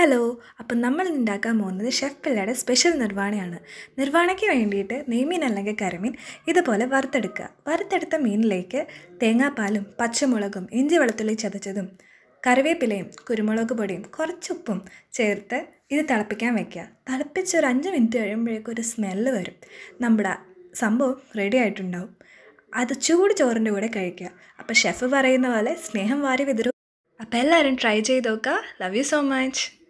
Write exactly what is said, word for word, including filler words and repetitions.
Hello. അപ്പം നമ്മൾ ഉണ്ടാക്കാൻ പോകുന്നത് ഷെഫ് പിള്ളയുടെ സ്പെഷ്യൽ നിർവാണയാണ്. നിർവാണയ്ക്ക് വേണ്ടിയിട്ട് നെയ്മീൻ അല്ലെങ്കിൽ കരിമീൻ ഇതുപോലെ വറുത്തെടുക്കുക. വറുത്തെടുത്ത മീനിലേക്ക് തേങ്ങാപ്പാലും പച്ചമുളകും ഇഞ്ചി വെളുത്തുള്ളി ചതച്ചതും കറിവേപ്പിലയും കുരുമുളക് പൊടിയും കുറച്ചുപ്പും ചേർത്ത് ഇത് തിളപ്പിക്കാൻ വയ്ക്കുക. തിളപ്പിച്ച് ഒരു അഞ്ച് മിനിറ്റ് കഴിയുമ്പോഴേക്കും ഒരു സ്മെല്ല് വരും. നമ്മുടെ സംഭവം റെഡി ആയിട്ടുണ്ടാവും. അത് ചൂട് ചോറിൻ്റെ കൂടെ കഴിക്കുക. അപ്പോൾ ഷെഫ് പറയുന്ന പോലെ സ്നേഹം വാരി വിതറും. അപ്പോൾ എല്ലാവരും ട്രൈ ചെയ്ത് നോക്കുക. Love you so much.